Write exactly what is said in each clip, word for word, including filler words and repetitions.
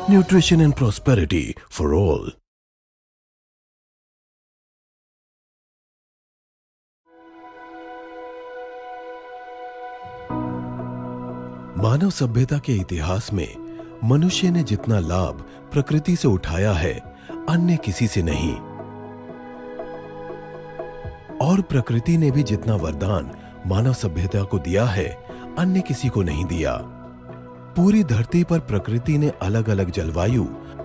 Nutrition and prosperity for all. मानव सभ्यता के इतिहास में मनुष्य ने जितना लाभ प्रकृति से उठाया है, अन्य किसी से नहीं। और प्रकृति ने भी जितना वरदान मानव सभ्यता को दिया है, अन्य किसी को नहीं दिया। पूरी धरती पर प्रकृति ने अलग अलग जलवायु,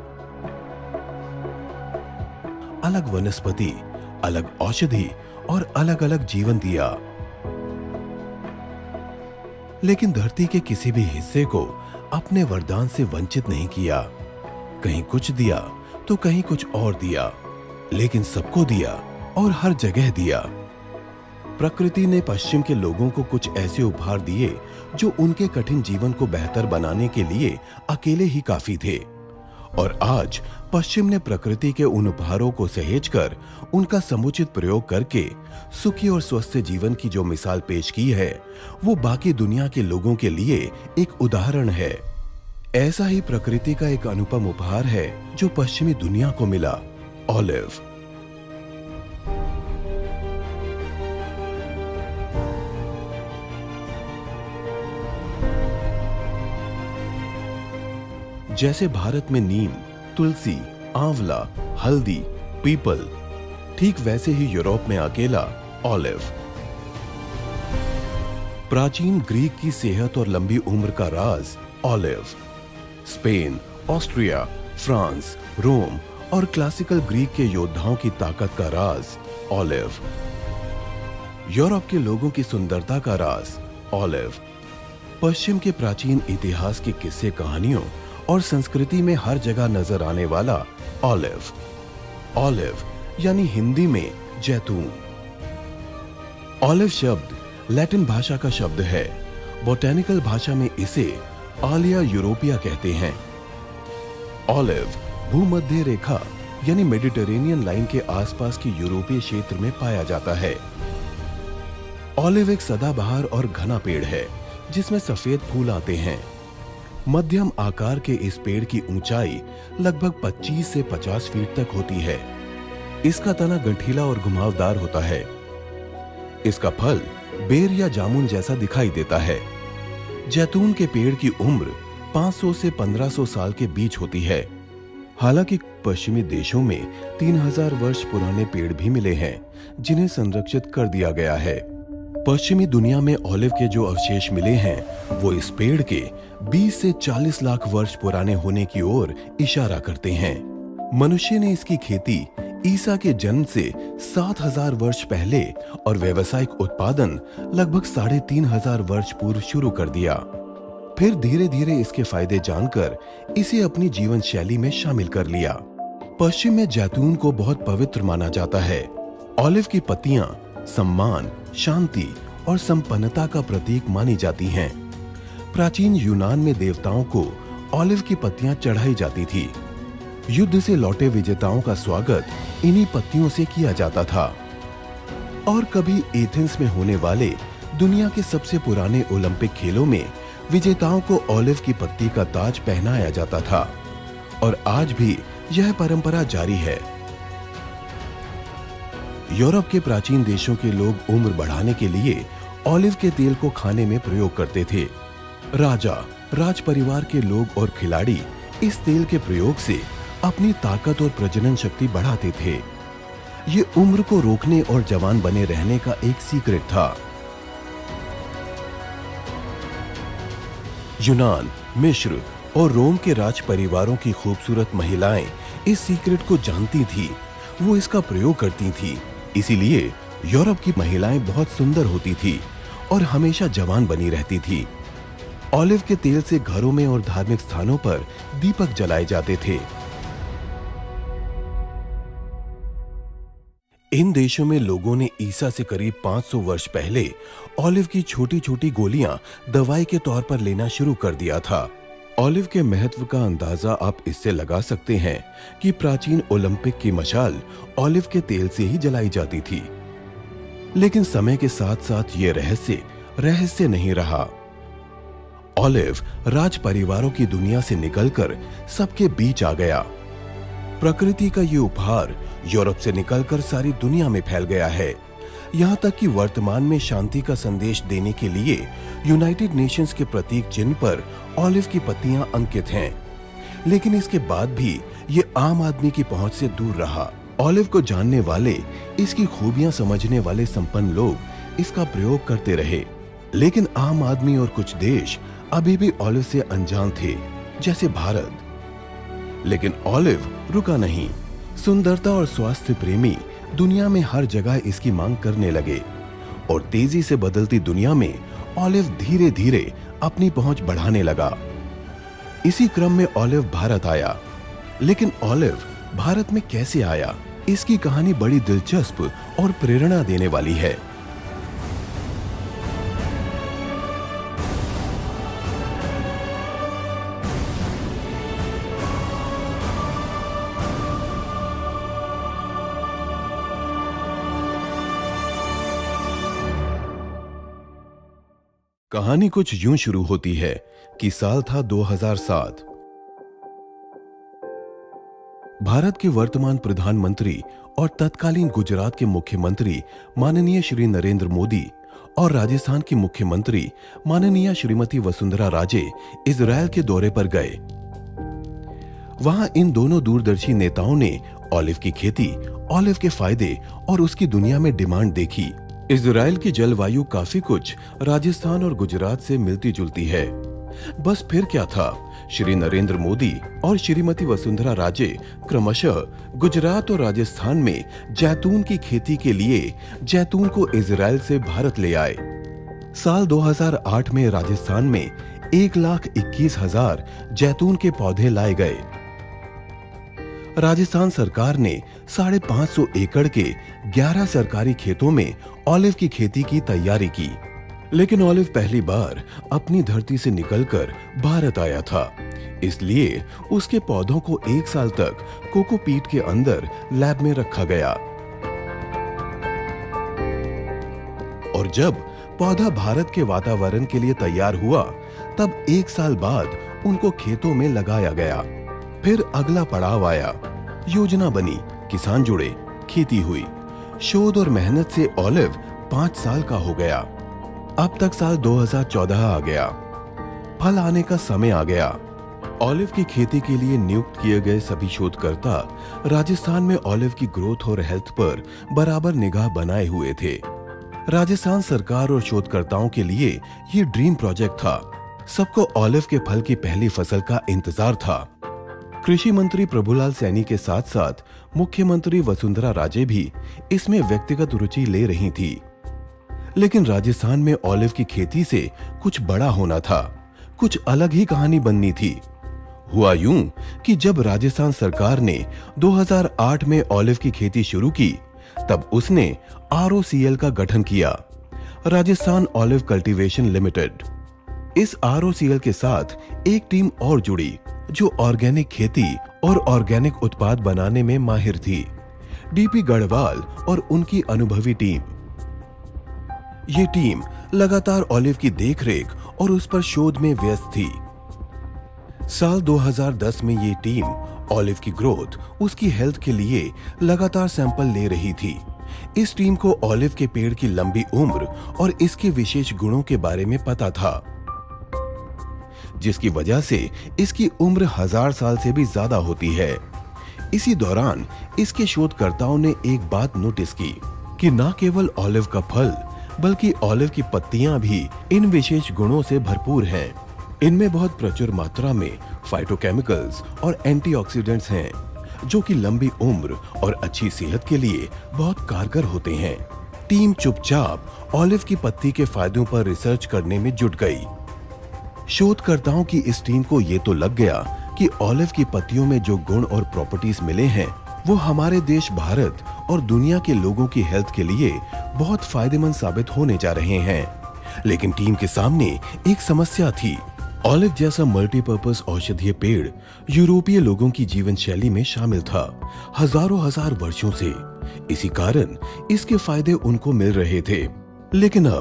अलग वनस्पति, अलग औषधि और अलग अलग जीवन दिया। लेकिन धरती के किसी भी हिस्से को अपने वरदान से वंचित नहीं किया। कहीं कुछ दिया तो कहीं कुछ और दिया, लेकिन सबको दिया और हर जगह दिया। प्रकृति ने पश्चिम के लोगों को कुछ ऐसे उपहार दिए जो उनके कठिन जीवन को बेहतर बनाने के लिए अकेले ही काफी थे। और आज पश्चिम ने प्रकृति के उन उपहारों को सहेजकर उनका समुचित प्रयोग करके सुखी और स्वस्थ जीवन की जो मिसाल पेश की है, वो बाकी दुनिया के लोगों के लिए एक उदाहरण है। ऐसा ही प्रकृति का एक अनुपम उपहार है जो पश्चिमी दुनिया को मिला, ऑलिव। जैसे भारत में नीम, तुलसी, आंवला, हल्दी, पीपल, ठीक वैसे ही यूरोप में अकेला ऑलिव। प्राचीन ग्रीक की सेहत और लंबी उम्र का राज olive. Spain, Austria, France, Rome और क्लासिकल ग्रीक के योद्धाओं की ताकत का राज ऑलिव। यूरोप के लोगों की सुंदरता का राज ऑलिव। पश्चिम के प्राचीन इतिहास के किस्से कहानियों और संस्कृति में हर जगह नजर आने वाला ऑलिव। ऑलिव यानी हिंदी में जैतून। ऑलिव शब्द लैटिन भाषा का शब्द है। बोटेनिकल भाषा में इसे आलिया यूरोपिया कहते हैं। ऑलिव भूमध्य रेखा यानी मेडिटेरेनियन लाइन के आसपास के यूरोपीय क्षेत्र में पाया जाता है। ऑलिव एक सदाबहार और घना पेड़ है जिसमें सफेद फूल आते हैं। मध्यम आकार के इस पेड़ की ऊंचाई लगभग पच्चीस से पचास फीट तक होती है। इसका तना गठीला और घुमावदार होता है। इसका फल बेर या जामुन जैसा दिखाई देता है। जैतून के पेड़ की उम्र पाँच सौ से पंद्रह सौ साल के बीच होती है। हालांकि पश्चिमी देशों में तीन हज़ार वर्ष पुराने पेड़ भी मिले हैं जिन्हें संरक्षित कर दिया गया है। पश्चिमी दुनिया में ऑलिव के जो अवशेष मिले हैं वो इस पेड़ के बीस से चालीस लाख वर्ष पुराने होने की ओर इशारा करते हैं। मनुष्य ने इसकी खेती ईसा के जन्म से सात हजार वर्ष पहले और व्यावसायिक उत्पादन लगभग साढ़े तीन हजार वर्ष पूर्व शुरू कर दिया। फिर धीरे धीरे इसके फायदे जानकर इसे अपनी जीवन शैली में शामिल कर लिया। पश्चिम में जैतून को बहुत पवित्र माना जाता है। ऑलिव की पत्तियां सम्मान, शांति और संपन्नता का प्रतीक मानी जाती हैं। प्राचीन यूनान में देवताओं को ऑलिव की पत्तियां चढ़ाई जाती थी। युद्ध से लौटे विजेताओं का स्वागत इन्हीं पत्तियों से किया जाता था। और कभी एथेंस में होने वाले दुनिया के सबसे पुराने ओलंपिक खेलों में विजेताओं को ऑलिव की पत्ती का ताज पहनाया जाता था। और आज भी यह परंपरा जारी है। यूरोप के प्राचीन देशों के लोग उम्र बढ़ाने के लिए ऑलिव के तेल को खाने में प्रयोग करते थे। राजा, राज परिवार के लोग और खिलाड़ी इस तेल के प्रयोग से अपनी ताकत और प्रजनन शक्ति बढ़ाते थे। ये उम्र को रोकने और जवान बने रहने का एक सीक्रेट था। यूनान, मिस्र और रोम के राज परिवारों की खूबसूरत महिलाएं इस सीक्रेट को जानती थी। वो इसका प्रयोग करती थी। इसीलिए यूरोप की महिलाएं बहुत सुंदर होती थी और हमेशा जवान बनी रहती थी। ऑलिव के तेल से घरों में और धार्मिक स्थानों पर दीपक जलाए जाते थे। इन देशों में लोगों ने ईसा से करीब पाँच सौ वर्ष पहले ऑलिव की छोटी छोटी गोलियां दवाई के तौर पर लेना शुरू कर दिया था। ऑलिव के महत्व का अंदाजा आप इससे लगा सकते हैं कि प्राचीन ओलंपिक की मशाल ऑलिव के तेल से ही जलाई जाती थी। लेकिन समय के साथ साथ ये रहस्य रहस्य नहीं रहा। ऑलिव राज परिवारों की दुनिया से निकलकर सबके बीच आ गया। प्रकृति का ये उपहार यूरोप से निकलकर सारी दुनिया में फैल गया है, यहाँ तक कि वर्तमान में शांति का संदेश देने के लिए यूनाइटेड नेशंस के प्रतीक चिन्ह पर ऑलिव की पत्तियां अंकित हैं। लेकिन इसके बाद भी ये आम आदमी की पहुंच से दूर रहा। ऑलिव को जानने वाले, इसकी खूबियां समझने वाले संपन्न लोग इसका प्रयोग करते रहे, लेकिन आम आदमी और कुछ देश अभी भी ऑलिव से अनजान थे, जैसे भारत। लेकिन ऑलिव रुका नहीं। सुंदरता और स्वास्थ्य प्रेमी दुनिया में हर जगह इसकी मांग करने लगे और तेजी से बदलती दुनिया में ऑलिव धीरे धीरे अपनी पहुंच बढ़ाने लगा। इसी क्रम में ऑलिव भारत आया। लेकिन ऑलिव भारत में कैसे आया, इसकी कहानी बड़ी दिलचस्प और प्रेरणा देने वाली है। कहानी कुछ यूं शुरू होती है कि साल था दो हज़ार सात। भारत के वर्तमान प्रधानमंत्री और तत्कालीन गुजरात के मुख्यमंत्री माननीय श्री नरेंद्र मोदी और राजस्थान की मुख्यमंत्री माननीय श्रीमती वसुंधरा राजे इजरायल के दौरे पर गए। वहां इन दोनों दूरदर्शी नेताओं ने ऑलिव की खेती, ऑलिव के फायदे और उसकी दुनिया में डिमांड देखी। इजरायल की जलवायु काफी कुछ राजस्थान और गुजरात से मिलती जुलती है। बस फिर क्या था, श्री नरेंद्र मोदी और श्रीमती वसुंधरा राजे क्रमशः गुजरात और राजस्थान में जैतून की खेती के लिए जैतून को इजरायल से भारत ले आए। साल दो हज़ार आठ में राजस्थान में एक लाख इक्कीस हजार जैतून के पौधे लाए गए। राजस्थान सरकार ने साढ़े पांच सौ एकड़ के ग्यारह सरकारी खेतों में ऑलिव की खेती की तैयारी की। लेकिन ऑलिव पहली बार अपनी धरती से निकलकर भारत आया था, इसलिए उसके पौधों को एक साल तक कोकोपीट के अंदर लैब में रखा गया। और जब पौधा भारत के वातावरण के लिए तैयार हुआ, तब एक साल बाद उनको खेतों में लगाया गया। फिर अगला पड़ाव आया, योजना बनी, किसान जुड़े, खेती हुई। शोध और मेहनत से ऑलिव पांच साल का हो गया। अब तक साल दो हज़ार चौदह आ गया, फल आने का समय आ गया। ऑलिव की खेती के लिए नियुक्त किए गए सभी शोधकर्ता राजस्थान में ऑलिव की ग्रोथ और हेल्थ पर बराबर निगाह बनाए हुए थे। राजस्थान सरकार और शोधकर्ताओं के लिए ये ड्रीम प्रोजेक्ट था। सबको ऑलिव के फल की पहली फसल का इंतजार था। कृषि मंत्री प्रभुलाल सैनी के साथ साथ मुख्यमंत्री वसुंधरा राजे भी इसमें व्यक्तिगत रुचि ले रही थी। लेकिन राजस्थान में ऑलिव की खेती से कुछ बड़ा होना था, कुछ अलग ही कहानी बननी थी। हुआ यूं कि जब राजस्थान सरकार ने दो हज़ार आठ में ऑलिव की खेती शुरू की, तब उसने आर ओ सी एल का गठन किया, राजस्थान ऑलिव कल्टीवेशन लिमिटेड। इस आर ओ सी एल के साथ एक टीम और जुड़ी जो ऑर्गेनिक खेती और ऑर्गेनिक उत्पाद बनाने में माहिर थी, डी पी गढ़वाल और उनकी अनुभवी टीम। ये टीम लगातार ऑलिव की देखरेख और उस पर शोध में व्यस्त थी। साल दो हज़ार दस में ये टीम ऑलिव की ग्रोथ, उसकी हेल्थ के लिए लगातार सैंपल ले रही थी। इस टीम को ऑलिव के पेड़ की लंबी उम्र और इसके विशेष गुणों के बारे में पता था, जिसकी वजह से इसकी उम्र हजार साल से भी ज्यादा होती है। इसी दौरान इसके शोधकर्ताओं ने एक बात नोटिस की कि न केवल ऑलिव का फल बल्कि ऑलिव की पत्तियां भी इन विशेष गुणों से भरपूर हैं। इनमें बहुत प्रचुर मात्रा में फाइटोकेमिकल्स और एंटीऑक्सीडेंट्स हैं, जो कि लंबी उम्र और अच्छी सेहत के लिए बहुत कारगर होते हैं। टीम चुपचाप ऑलिव की पत्ती के फायदों पर रिसर्च करने में जुट गई। शोधकर्ताओं की इस टीम को ये तो लग गया कि ऑलिव की पत्तियों में जो गुण और प्रॉपर्टीज मिले हैं, वो हमारे देश भारत और दुनिया के लोगों की हेल्थ के लिए बहुत फायदेमंद साबित होने जा रहे हैं। लेकिन टीम के सामने एक समस्या थी। ऑलिव जैसा मल्टीपर्पज औषधीय पेड़ यूरोपीय लोगों की जीवन शैली में शामिल था हजारों हजार वर्षों से। इसी कारण इसके फायदे उनको मिल रहे थे। लेकिन अब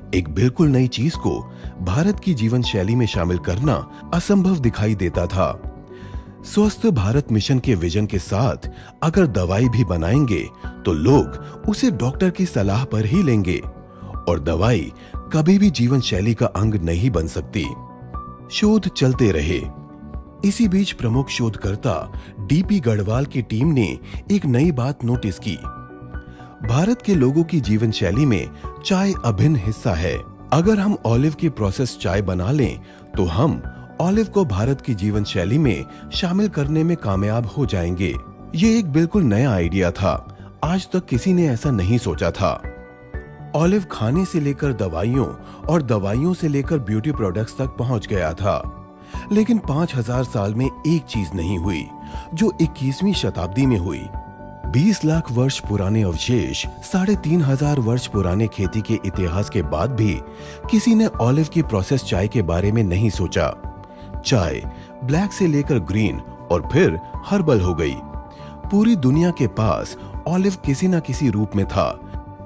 एक बिल्कुल नई चीज को भारत की जीवन शैली में शामिल करना असंभव दिखाई देता था। स्वस्थ भारत मिशन के विजन के साथ अगर दवाई भी बनाएंगे तो लोग उसे डॉक्टर की सलाह पर ही लेंगे और दवाई कभी भी जीवन शैली का अंग नहीं बन सकती। शोध चलते रहे। इसी बीच प्रमुख शोधकर्ता डीपी गढ़वाल की टीम ने एक नई बात नोटिस की। भारत के लोगों की जीवन शैली में चाय अभिन्न हिस्सा है। अगर हम ऑलिव की प्रोसेस चाय बना लें तो हम ऑलिव को भारत की जीवन शैली में शामिल करने में कामयाब हो जाएंगे। ये एक बिल्कुल नया आइडिया था। आज तक किसी ने ऐसा नहीं सोचा था। ऑलिव खाने से लेकर दवाइयों और दवाइयों से लेकर ब्यूटी प्रोडक्ट्स तक पहुंच गया था। लेकिन पांच हजार साल में एक चीज नहीं हुई जो इक्कीसवीं शताब्दी में हुई। बीस लाख वर्ष पुराने अवशेष, साढ़े तीन हजार वर्ष पुराने खेती के इतिहास के बाद भी किसी ने ऑलिव की प्रोसेस चाय के बारे में नहीं सोचा। चाय ब्लैक से लेकर ग्रीन और फिर हर्बल हो गई। पूरी दुनिया के पास ऑलिव किसी न किसी रूप में था।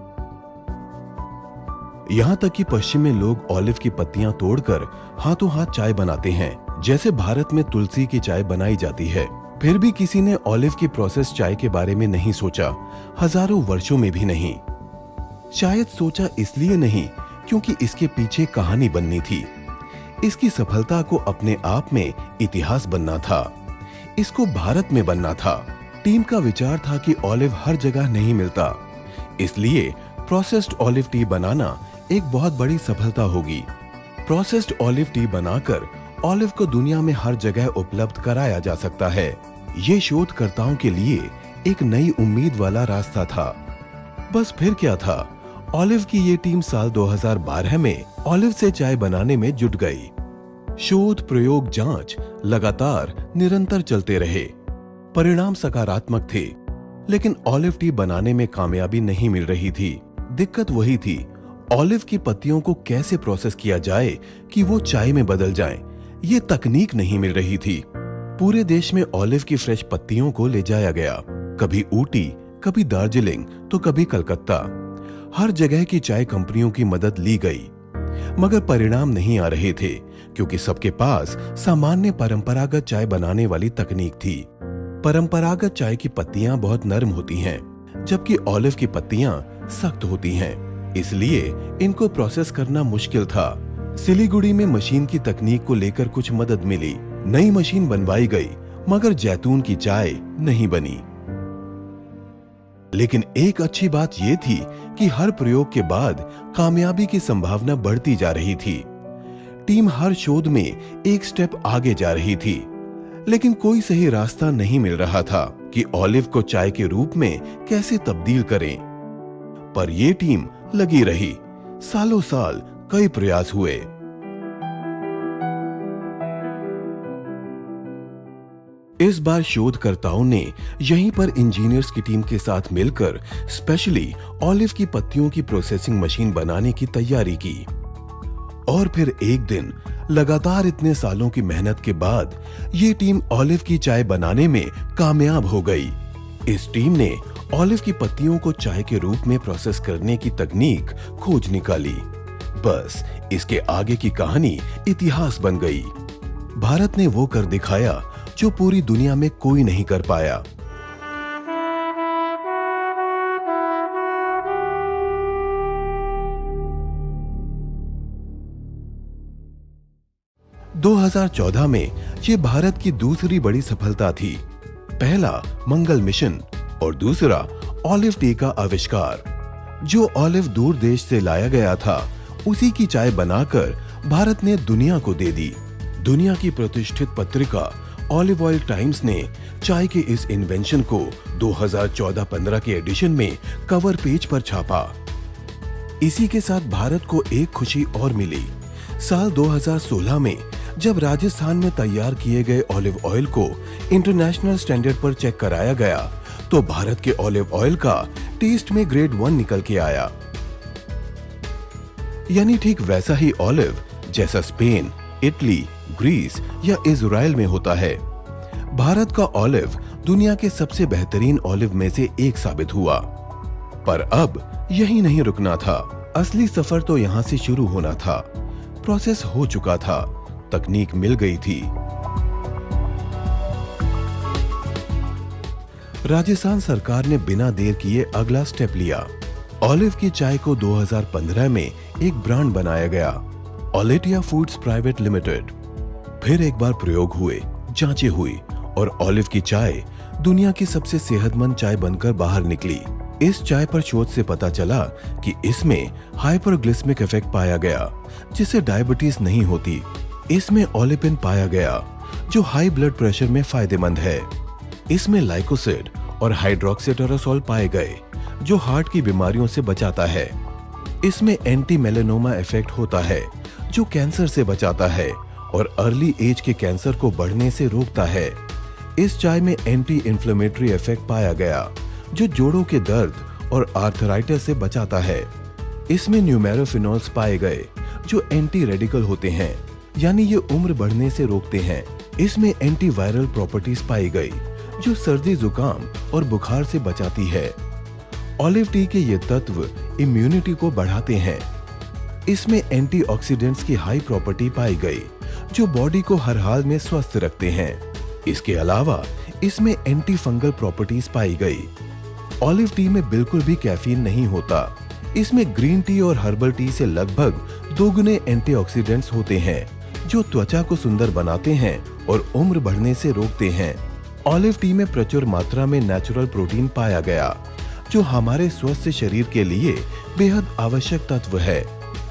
यहाँ तक कि पश्चिम में लोग ऑलिव की पत्तियां तोड़कर हाथों हाथ चाय बनाते हैं, जैसे भारत में तुलसी की चाय बनाई जाती है। फिर भी किसी ने ऑलिव की प्रोसेस चाय के बारे में नहीं सोचा, हजारों वर्षों में भी नहीं। शायद सोचा इसलिए नहीं क्योंकि इसके पीछे कहानी बननी थी। इसकी सफलता को अपने आप में इतिहास बनना था। इसको भारत में बनना था। टीम का विचार था कि ऑलिव हर जगह नहीं मिलता, इसलिए प्रोसेस्ड ऑलिव टी बनाना एक बहुत बड़ी सफलता होगी। प्रोसेस्ड ऑलिव टी बनाकर ऑलिव को दुनिया में हर जगह उपलब्ध कराया जा सकता है। ये शोधकर्ताओं के लिए एक नई उम्मीद वाला रास्ता था। बस फिर क्या था, ऑलिव की ये टीम साल दो हज़ार बारह में ऑलिव से चाय बनाने में जुट गई। शोध, प्रयोग, जांच लगातार निरंतर चलते रहे। परिणाम सकारात्मक थे, लेकिन ऑलिव टी बनाने में कामयाबी नहीं मिल रही थी। दिक्कत वही थी, ऑलिव की पत्तियों को कैसे प्रोसेस किया जाए कि वो चाय में बदल जाएं। ये तकनीक नहीं मिल रही थी। पूरे देश में ऑलिव की फ्रेश पत्तियों को ले जाया गया, कभी ऊटी, कभी दार्जिलिंग तो कभी कलकत्ता। हर जगह की चाय कंपनियों की मदद ली गई, मगर परिणाम नहीं आ रहे थे क्योंकि सबके पास सामान्य परंपरागत चाय बनाने वाली तकनीक थी। परंपरागत चाय की पत्तियां बहुत नरम होती हैं, जबकि ऑलिव की पत्तियां सख्त होती हैं, इसलिए इनको प्रोसेस करना मुश्किल था। सिलीगुड़ी में मशीन की तकनीक को लेकर कुछ मदद मिली। नई मशीन बनवाई गई, मगर जैतून की चाय नहीं बनी। लेकिन एक अच्छी बात यह थी कि हर प्रयोग के बाद कामयाबी की संभावना बढ़ती जा रही थी। टीम हर शोध में एक स्टेप आगे जा रही थी, लेकिन कोई सही रास्ता नहीं मिल रहा था कि ऑलिव को चाय के रूप में कैसे तब्दील करें। पर यह टीम लगी रही। सालों साल कई प्रयास हुए। इस बार शोधकर्ताओं ने यहीं पर इंजीनियर्स की टीम के साथ मिलकर स्पेशली ऑलिव की पत्तियों की प्रोसेसिंग मशीन बनाने की तैयारी की। और फिर एक दिन, लगातार इतने सालों की मेहनत के बाद ये टीम ऑलिव की चाय बनाने में कामयाब हो गई। इस टीम ने ऑलिव की पत्तियों को चाय के रूप में प्रोसेस करने की तकनीक खोज निकाली। बस इसके आगे की कहानी इतिहास बन गई। भारत ने वो कर दिखाया जो पूरी दुनिया में कोई नहीं कर पाया। दो हज़ार चौदह में ये भारत की दूसरी बड़ी सफलता थी। पहला मंगल मिशन और दूसरा ऑलिव टी का आविष्कार। जो ऑलिव दूर देश से लाया गया था, उसी की चाय बनाकर भारत ने दुनिया को दे दी। दुनिया की प्रतिष्ठित पत्रिका ऑलिव ऑयल टाइम्स ने चाय के इस इन्वेंशन को दो हज़ार चौदह पंद्रह के एडिशन में कवर पेज पर छापा। इसी के साथ भारत को एक खुशी और मिली। साल दो हज़ार सोलह में जब राजस्थान में तैयार किए गए ऑलिव ऑयल को इंटरनेशनल स्टैंडर्ड पर चेक कराया गया, तो भारत के ऑलिव ऑयल का टेस्ट में ग्रेड वन निकल के आया। यानी ठीक वैसा ही ऑलिव जैसा स्पेन, इटली, ग्रीस या इजराइल में होता है। भारत का ऑलिव दुनिया के सबसे बेहतरीन ऑलिव में से एक साबित हुआ। पर अब यही नहीं रुकना था। असली सफर तो यहाँ से शुरू होना था। प्रोसेस हो चुका था, तकनीक मिल गई थी। राजस्थान सरकार ने बिना देर किए अगला स्टेप लिया। ऑलिव की चाय को दो हज़ार पंद्रह में एक ब्रांड बनाया गया, ओलेटिया फूड्स प्राइवेट लिमिटेड। फिर एक बार प्रयोग हुए, जांचें हुई और ऑलिव की चाय दुनिया की सबसे सेहतमंद चाय बनकर बाहर निकली। इस चाय पर शोध से पता चला कि इसमें हाइपरग्लिसेमिक इफेक्ट पाया गया, जिससे डायबिटीज नहीं होती। इसमें ओलेपिन पाया गया, जो हाई ब्लड प्रेशर में फायदेमंद है। इसमें लाइकोसिड और हाइड्रोक्सीटेरोसोल पाए गए, जो हार्ट की बीमारियों से बचाता है। इसमें एंटी मेलेनोमा इफेक्ट होता है, जो कैंसर से बचाता है और अर्ली एज के कैंसर को बढ़ने से रोकता है। इस चाय में एंटी इंफ्लेमेटरी इफेक्ट पाया गया, जो जोड़ों के दर्द और आर्थराइटिस से बचाता है। इसमें न्यूमेरोफिनॉल्स पाए गए, जो एंटी रेडिकल होते हैं, यानी ये उम्र बढ़ने से रोकते हैं। इसमें एंटी वायरल प्रॉपर्टीज पाई गई, जो सर्दी, जुकाम और बुखार से बचाती है। ऑलिव टी के ये तत्व इम्यूनिटी को बढ़ाते हैं। इसमें एंटीऑक्सीडेंट्स की हाई प्रॉपर्टी पाई गई, जो बॉडी को हर हाल में स्वस्थ रखते हैं। इसके अलावा इसमें एंटी फंगल प्रॉपर्टीज पाई गई। ऑलिव टी में बिल्कुल भी कैफीन नहीं होता। इसमें ग्रीन टी और हर्बल टी से लगभग दोगुने एंटीऑक्सीडेंट्स होते हैं, जो त्वचा को सुंदर बनाते हैं और उम्र बढ़ने से रोकते हैं। ऑलिव टी में प्रचुर मात्रा में नेचुरल प्रोटीन पाया गया, जो हमारे स्वस्थ शरीर के लिए बेहद आवश्यक तत्व है।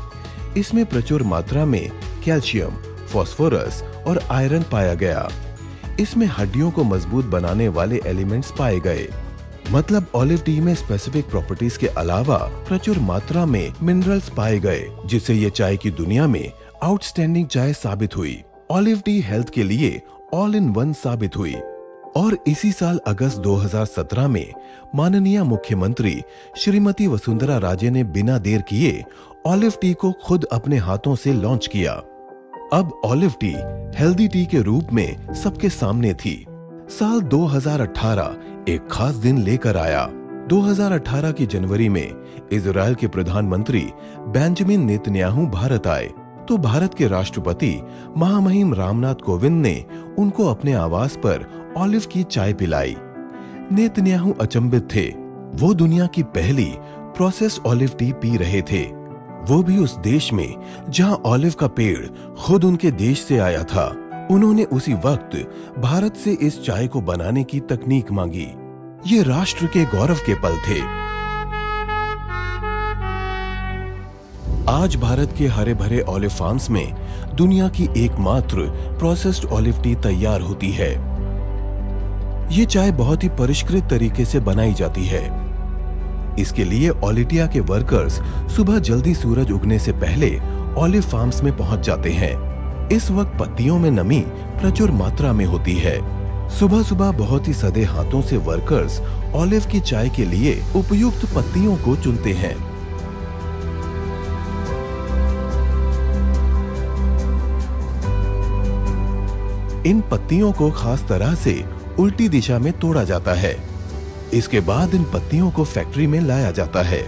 इसमें प्रचुर मात्रा में कैल्शियम, फास्फोरस और आयरन पाया गया। इसमें हड्डियों को मजबूत बनाने वाले एलिमेंट्स पाए गए। मतलब ऑलिव टी में स्पेसिफिक प्रॉपर्टीज के अलावा प्रचुर मात्रा में मिनरल्स पाए गए, जिससे ये चाय की दुनिया में आउटस्टैंडिंग चाय साबित हुई। ऑलिव टी हेल्थ के लिए ऑल इन वन साबित हुई। और इसी साल अगस्त दो हज़ार सत्रह में माननीय मुख्यमंत्री श्रीमती वसुंधरा राजे ने बिना देर किए ऑलिव टी को खुद अपने हाथों से लॉन्च किया। अब ऑलिव टी हेल्दी टी के रूप में सबके सामने थी। साल दो हज़ार अठारह एक खास दिन लेकर आया। दो हज़ार अठारह की जनवरी में इजराइल के प्रधानमंत्री बेंजामिन नेतन्याहू भारत आए, तो भारत के राष्ट्रपति महामहिम रामनाथ कोविंद ने उनको अपने आवास पर ऑलिव की चाय पिलाई। नेतन्याहू अचंभित थे। वो दुनिया की पहली प्रोसेस्ड ऑलिव टी पी रहे थे, वो भी उस देश में जहां ऑलिव का पेड़ खुद उनके देश से आया था। उन्होंने उसी वक्त भारत से इस चाय को बनाने की तकनीक मांगी। ये राष्ट्र के गौरव के पल थे। आज भारत के हरे भरे ऑलिव फार्म्स में दुनिया की एकमात्र प्रोसेस्ड ऑलिव टी तैयार होती है। ये चाय बहुत ही परिष्कृत तरीके से बनाई जाती है। इसके लिए ओलेटिया के वर्कर्स सुबह जल्दी सूरज उगने से पहले ऑलिव फार्म्स में पहुंच जाते हैं। इस वक्त पत्तियों में नमी प्रचुर मात्रा में होती है। सुबह सुबह बहुत ही सदे हाथों से वर्कर्स ऑलिव की चाय के लिए उपयुक्त पत्तियों को चुनते हैं। इन पत्तियों को खास तरह से उल्टी दिशा में तोड़ा जाता है। इसके बाद इन पत्तियों को फैक्ट्री में लाया जाता है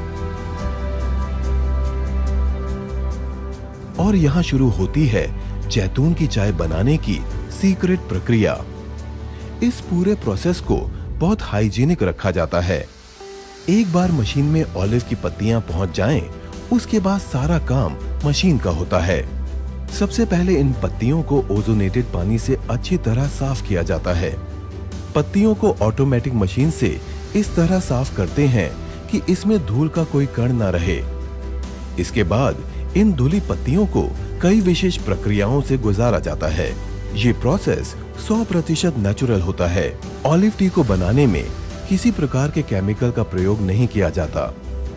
और यहाँ शुरू होती है जैतून की चाय बनाने की सीक्रेट प्रक्रिया। इस पूरे प्रोसेस को बहुत हाइजीनिक रखा जाता है। एक बार मशीन में ऑलिव की पत्तियां पहुंच जाएं, उसके बाद सारा काम मशीन का होता है। सबसे पहले इन पत्तियों को ओजोनेटेड पानी से अच्छी तरह साफ किया जाता है। पत्तियों को ऑटोमेटिक मशीन से इस तरह साफ करते हैं कि इसमें धूल का कोई कण न रहे। इसके बाद इन धुली पत्तियों को कई विशेष प्रक्रियाओं से गुजारा जाता है। ये प्रोसेस सौ प्रतिशत नेचुरल होता है। ऑलिव टी को बनाने में किसी प्रकार के केमिकल का प्रयोग नहीं किया जाता।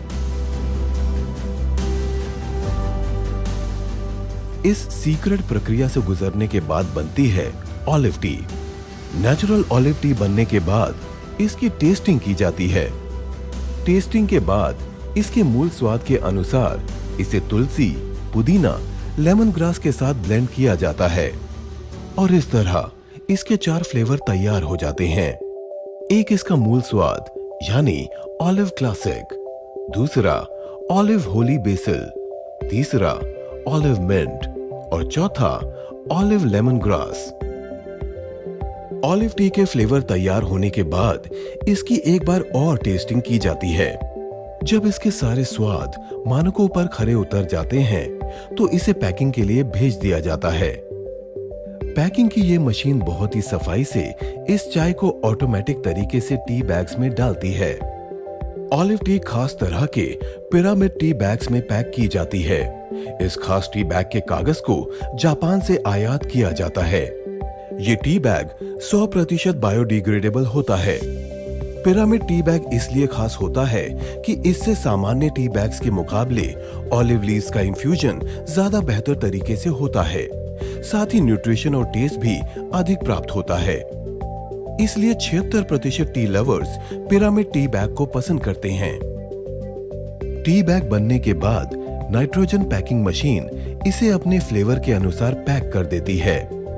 इस सीक्रेट प्रक्रिया से गुजरने के बाद बनती है olive tea. Natural olive tea बनने के बाद इसकी टेस्टिंग की जाती है। टेस्टिंग के बाद इसके मूल स्वाद के अनुसार इसे तुलसी, पुदीना, लेमन ग्रास के साथ ब्लेंड किया जाता है और इस तरह इसके चार फ्लेवर तैयार हो जाते हैं। एक इसका मूल स्वाद यानी ऑलिव क्लासिक, दूसरा ऑलिव होली बेसिल, तीसरा ऑलिव मिंट और चौथा olive lemon grass. Olive tea के फ्लेवर तैयार होने के बाद इसकी एक बार और टेस्टिंग की जाती है। जब इसके सारे स्वाद मानकों पर खरे उतर जाते हैं तो इसे पैकिंग के लिए भेज दिया जाता है। पैकिंग की ये मशीन बहुत ही सफाई से इस चाय को ऑटोमेटिक तरीके से टी बैग्स में डालती है। ऑलिव टी खास तरह के पिरामिड टी बैग्स में पैक की जाती है। इस खास टी बैग के कागज को जापान से आयात किया जाता है। ये टी बैग सौ प्रतिशत बायोडिग्रेडेबल होता है। पिरामिड टी बैग इसलिए खास होता है कि इससे सामान्य टी बैग्स के मुकाबले ऑलिव लीव्स का इन्फ्यूजन ज्यादा बेहतर तरीके से होता है। साथ ही न्यूट्रिशन और टेस्ट भी अधिक प्राप्त होता है। इसलिए छिहत्तर प्रतिशत tea lovers pyramid tea bag को पसंद करते हैं। टी बैग बनने के बाद नाइट्रोजन पैकिंग मशीन इसे अपने फ्लेवर के अनुसार पैक कर देती है।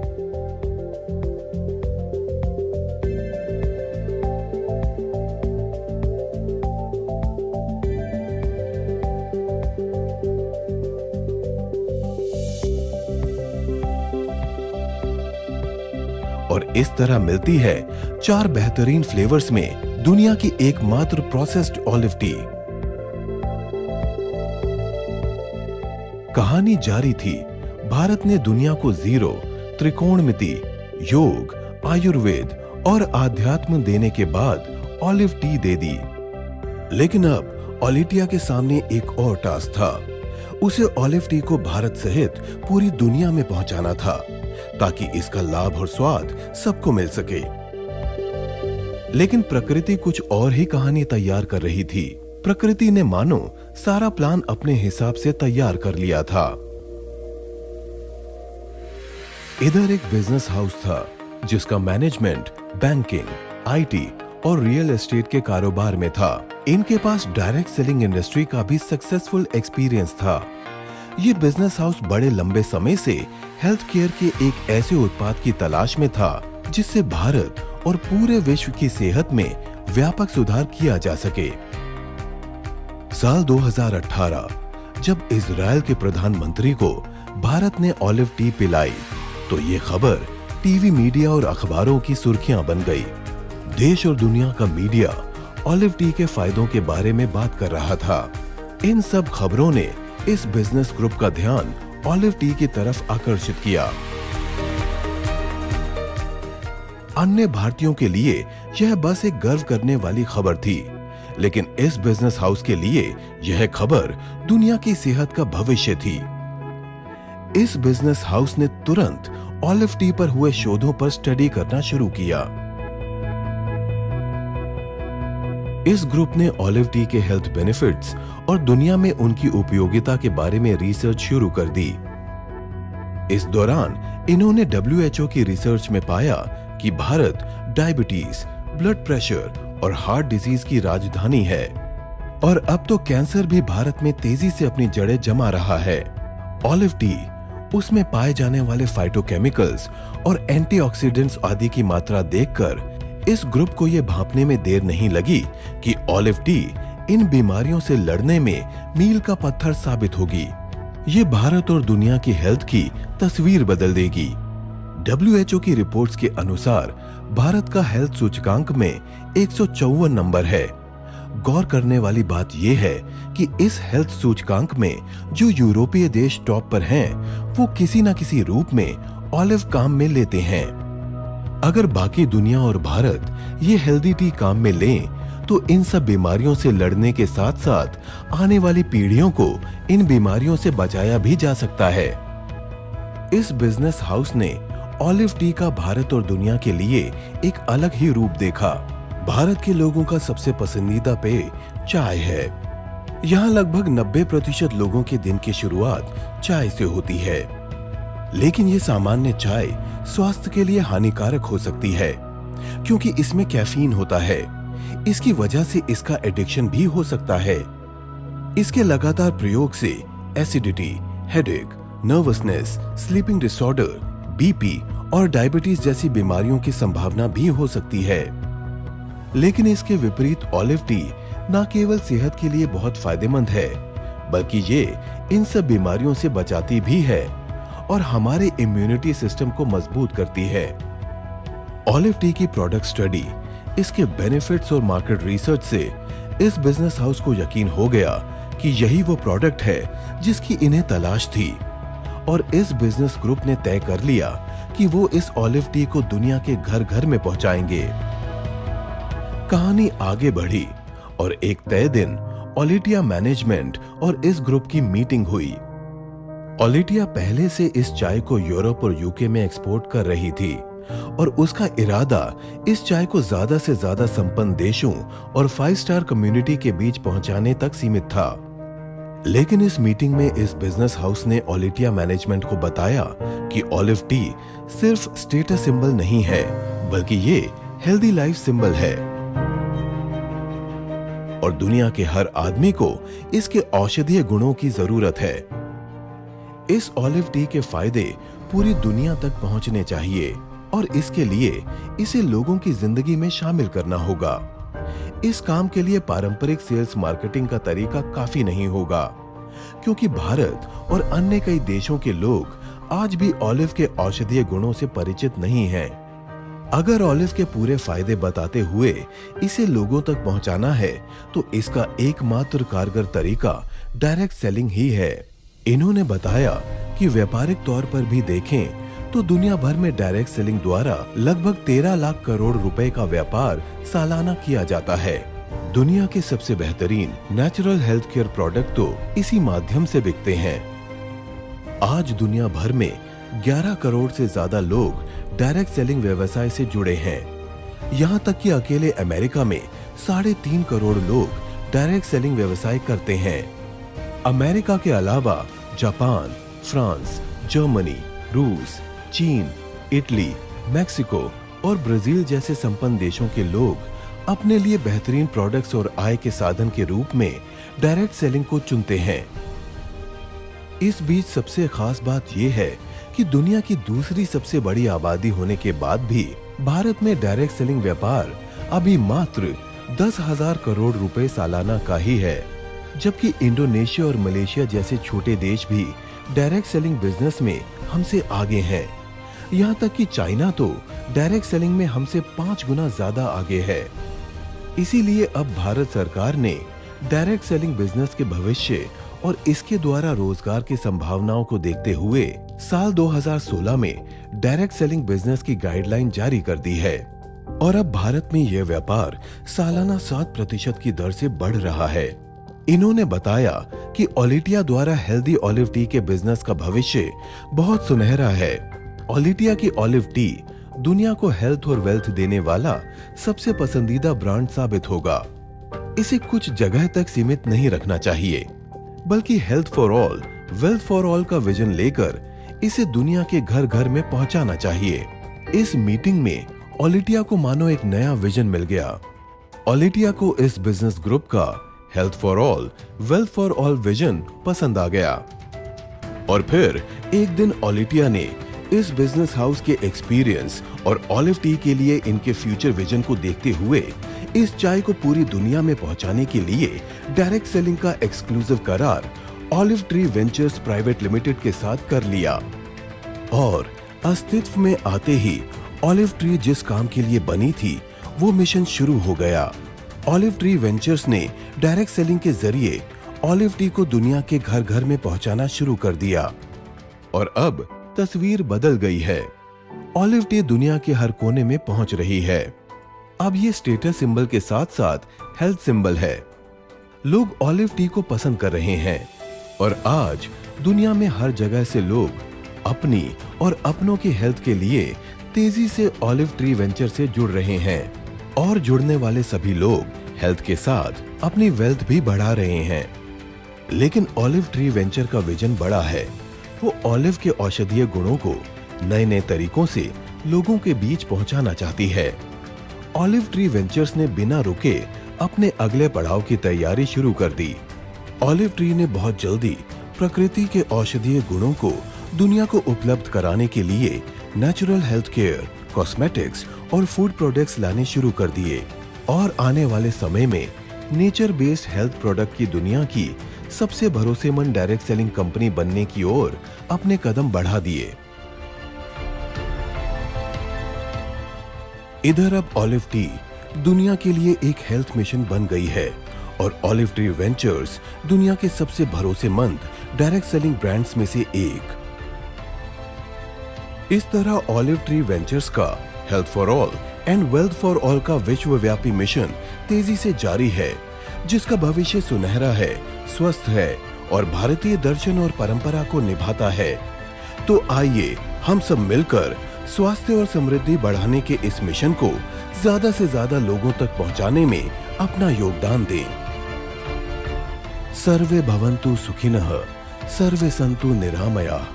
और इस तरह मिलती है चार बेहतरीन फ्लेवर्स में दुनिया की एकमात्र प्रोसेस्ड ऑलिव टी। कहानी जारी थी। भारत ने दुनिया को जीरो, त्रिकोणमिति, योग, आयुर्वेद और आध्यात्म देने के बाद ऑलिव टी दे दी। लेकिन अब ओलिटिया के सामने एक और टास्क था। उसे ऑलिव टी को भारत सहित पूरी दुनिया में पहुंचाना था ताकि इसका लाभ और स्वाद सबको मिल सके। लेकिन प्रकृति कुछ और ही कहानी तैयार कर रही थी। प्रकृति ने मानो सारा प्लान अपने हिसाब से तैयार कर लिया था। इधर एक बिजनेस हाउस था जिसका मैनेजमेंट बैंकिंग, आईटी और रियल एस्टेट के कारोबार में था। इनके पास डायरेक्ट सेलिंग इंडस्ट्री का भी सक्सेसफुल एक्सपीरियंस था। ये बिजनेस हाउस बड़े लंबे समय से हेल्थ केयर के एक ऐसे उत्पाद की तलाश में था जिससे भारत और पूरे विश्व की सेहत में व्यापक सुधार किया जा सके। साल दो हज़ार अठारह जब इजराइल के प्रधानमंत्री को भारत ने ऑलिव टी पिलाई तो ये खबर टीवी मीडिया और अखबारों की सुर्खियां बन गई। देश और दुनिया का मीडिया ऑलिव टी के फायदों के बारे में बात कर रहा था। इन सब खबरों ने इस बिजनेस ग्रुप का ध्यान ऑलिव टी की तरफ आकर्षित किया। अन्य भारतीयों के लिए यह बस एक गर्व करने वाली खबर थी, लेकिन इस बिजनेस हाउस के लिए यह खबर दुनिया की सेहत का भविष्य थी। इस बिजनेस हाउस ने तुरंत ऑलिव टी पर हुए शोधों पर स्टडी करना शुरू किया। इस ग्रुप ने ऑलिव टी के हेल्थ बेनिफिट्स और दुनिया में उनकी उपयोगिता के बारे में रिसर्च शुरू कर दी। इस दौरान इन्होंने डब्ल्यू एच ओ की रिसर्च में पाया कि भारत डायबिटीज, ब्लड प्रेशर और हार्ट डिजीज की राजधानी है और अब तो कैंसर भी भारत में तेजी से अपनी जड़ें जमा रहा है। ऑलिव टी, उसमें पाए जाने वाले फाइटोकेमिकल्स और एंटीऑक्सीडेंट्स आदि की मात्रा देखकर इस ग्रुप को यह भांपने में देर नहीं लगी कि ऑलिव टी इन बीमारियों से लड़ने में मील का पत्थर साबित होगी। ये भारत और दुनिया की हेल्थ की तस्वीर बदल देगी। डब्ल्यू एच ओ की रिपोर्ट्स के अनुसार भारत का हेल्थ सूचकांक में एक सौ चौवन नंबर है। गौर करने वाली बात यह है कि इस हेल्थ सूचकांक में जो यूरोपीय देश टॉप पर हैं, वो किसी न किसी रूप में ऑलिव काम में लेते हैं। अगर बाकी दुनिया और भारत ये हेल्दी टी काम में लें, तो इन सब बीमारियों से लड़ने के साथ साथ आने वाली पीढ़ियों को इन बीमारियों से बचाया भी जा सकता है। इस बिजनेस हाउस ने ऑलिव टी का भारत और दुनिया के लिए एक अलग ही रूप देखा। भारत के लोगों का सबसे पसंदीदा पेय चाय है। यहाँ लगभग नब्बे प्रतिशत लोगों के दिन की शुरुआत चाय से होती है। लेकिन ये सामान्य चाय स्वास्थ्य के लिए हानिकारक हो सकती है क्योंकि इसमें कैफीन होता है। इसकी वजह से इसका एडिक्शन भी हो सकता है। इसके लगातार प्रयोग से acidity, headache, nervousness, sleeping disorder, BP और डायबिटीज जैसी बीमारियों की संभावना भी हो सकती है। लेकिन इसके विपरीत ऑलिव टी न केवल सेहत के लिए बहुत फायदेमंद है, बल्कि ये इन सब बीमारियों से बचाती भी है और हमारे इम्यूनिटी सिस्टम को मजबूत करती है। ऑलिव टी की प्रोडक्ट स्टडी, इसके बेनिफिट्स और मार्केट रिसर्च से इस बिजनेस हाउस को यकीन हो गया कि यही वो प्रोडक्ट है जिसकी इन्हें तलाश थी और इस बिजनेस ग्रुप ने तय कर लिया कि वो इस ऑलिव टी को दुनिया के घर घर में पहुंचाएंगे। कहानी आगे बढ़ी और एक तय दिन ओलिटिया मैनेजमेंट और इस ग्रुप की मीटिंग हुई। ओलिटिया पहले से इस चाय को यूरोप और यूके में एक्सपोर्ट कर रही थी और उसका इरादा इस चाय को ज्यादा से ज्यादा संपन्न देशों और फाइव स्टार कम्युनिटी के बीच पहुंचाने तक सीमित था। लेकिन इस मीटिंग में इस बिजनेस हाउस ने ओलिटिया मैनेजमेंट को बताया कि ऑलिव टी सिर्फ स्टेटस सिंबल नहीं है, बल्कि ये हेल्दी लाइफ सिंबल है और दुनिया के हर आदमी को इसके औषधीय गुणों की जरूरत है। इस ऑलिव टी के फायदे पूरी दुनिया तक पहुंचने चाहिए और इसके लिए इसे लोगों की जिंदगी में शामिल करना होगा। इस काम के लिए पारंपरिक सेल्स मार्केटिंग का तरीका काफी नहीं होगा, क्योंकि भारत और अन्य कई देशों के लोग आज भी ऑलिव के औषधीय गुणों से परिचित नहीं हैं। अगर ऑलिव के पूरे फायदे बताते हुए इसे लोगों तक पहुंचाना है तो इसका एकमात्र कारगर तरीका डायरेक्ट सेलिंग ही है। इन्होंने बताया कि व्यापारिक तौर पर भी देखें तो दुनिया भर में डायरेक्ट सेलिंग द्वारा लगभग तेरह लाख करोड़ रुपए का व्यापार सालाना किया जाता है। दुनिया के सबसे बेहतरीन नेचुरल हेल्थ केयर प्रोडक्ट तो इसी माध्यम से बिकते हैं। आज दुनिया भर में ग्यारह करोड़ से ज्यादा लोग डायरेक्ट सेलिंग व्यवसाय से जुड़े हैं। यहाँ तक कि अकेले अमेरिका में साढ़े तीन करोड़ लोग डायरेक्ट सेलिंग व्यवसाय करते हैं। अमेरिका के अलावा जापान, फ्रांस, जर्मनी, रूस, चीन, इटली, मेक्सिको और ब्राजील जैसे संपन्न देशों के लोग अपने लिए बेहतरीन प्रोडक्ट्स और आय के साधन के रूप में डायरेक्ट सेलिंग को चुनते हैं। इस बीच सबसे खास बात यह है कि दुनिया की दूसरी सबसे बड़ी आबादी होने के बाद भी भारत में डायरेक्ट सेलिंग व्यापार अभी मात्र दस हजार करोड़ रुपए सालाना का ही है, जबकि इंडोनेशिया और मलेशिया जैसे छोटे देश भी डायरेक्ट सेलिंग बिजनेस में हमसे आगे हैं। यहाँ तक कि चाइना तो डायरेक्ट सेलिंग में हमसे पांच गुना ज्यादा आगे है। इसीलिए अब भारत सरकार ने डायरेक्ट सेलिंग बिजनेस के भविष्य और इसके द्वारा रोजगार की संभावनाओं को देखते हुए साल दो हज़ार सोलह में डायरेक्ट सेलिंग बिजनेस की गाइडलाइन जारी कर दी है और अब भारत में यह व्यापार सालाना सात प्रतिशत की दर से बढ़ रहा है। इन्होंने बताया कि ओलिटिया द्वारा हेल्दी ऑलिव टी के बिजनेस का भविष्य बहुत सुनहरा है। ओलिटिया की ऑलिव टी दुनिया को हेल्थ और वेल्थ देने वाला सबसे पसंदीदा ब्रांड साबित होगा। इसे कुछ जगह तक सीमित नहीं रखना चाहिए, बल्कि health for all, wealth for all का विजन लेकर इसे दुनिया के घर घर में पहुंचाना चाहिए। इस मीटिंग में ओलिटिया को मानो एक नया विजन मिल गया। ओलिटिया को इस बिजनेस ग्रुप का health for all, wealth for all vision पसंद आ गया और फिर एक दिन ओलिटिया ने इस बिजनेस हाउस के एक्सपीरियंस और ऑलिव टी के लिए इनके फ्यूचर विजन को देखते हुए इस चाय को पूरी दुनिया में पहुंचाने के लिए डायरेक्ट सेलिंग का एक्सक्लूसिव करार olive tree ventures private limited के साथ कर लिया और अस्तित्व में आते ही ऑलिव ट्री जिस काम के लिए बनी थी वो मिशन शुरू हो गया। ऑलिव ट्री वेंचर्स ने डायरेक्ट सेलिंग के जरिए ऑलिव टी को दुनिया के घर घर में पहुंचाना शुरू कर दिया और अब तस्वीर बदल गई है। ऑलिव टी दुनिया के हर कोने में पहुंच रही है। अब ये स्टेटस सिंबल के साथ साथ हेल्थ सिंबल है। लोग ऑलिव टी को पसंद कर रहे हैं और आज दुनिया में हर जगह से लोग अपनी और अपनों की हेल्थ के लिए तेजी से ऑलिव ट्री वेंचर से जुड़ रहे हैं और जुड़ने वाले सभी लोग हेल्थ के साथ अपनी वेल्थ भी बढ़ा रहे हैं। लेकिन ऑलिव ट्री वेंचर का विजन बड़ा है। वो ऑलिव के औषधीय गुणों को नए नए तरीकों से लोगों के बीच पहुंचाना चाहती है। ऑलिव ट्री वेंचर्स ने बिना रुके अपने अगले पड़ाव की तैयारी शुरू कर दी। ऑलिव ट्री ने बहुत जल्दी प्रकृति के औषधीय गुणों को दुनिया को उपलब्ध कराने के लिए नेचुरल हेल्थ केयर, कॉस्मेटिक्स और फूड प्रोडक्ट्स लाने शुरू कर दिए और आने वाले समय में नेचर बेस्ड हेल्थ प्रोडक्ट की दुनिया की सबसे भरोसेमंद डायरेक्ट सेलिंग कंपनी बनने की ओर अपने कदम बढ़ा दिए। इधर अब ऑलिव टी दुनिया के लिए एक हेल्थ मिशन बन गई है और ऑलिव ट्री वेंचर्स दुनिया के सबसे भरोसेमंद डायरेक्ट सेलिंग ब्रांड्स में से एक। इस तरह ऑलिव ट्री वेंचर्स का health for all and wealth for all का विश्वव्यापी मिशन तेजी से जारी है, जिसका भविष्य सुनहरा है, स्वस्थ है और भारतीय दर्शन और परंपरा को निभाता है। तो आइए हम सब मिलकर स्वास्थ्य और समृद्धि बढ़ाने के इस मिशन को ज्यादा से ज्यादा लोगों तक पहुंचाने में अपना योगदान दें। सर्वे भवन्तु सुखिनः, सर्वे सन्तु निरामयाः।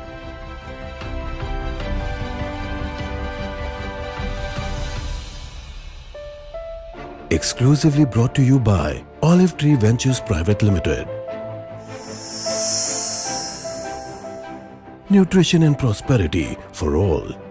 Exclusively brought to you by Olive Tree Ventures Private Limited. Nutrition and prosperity for all.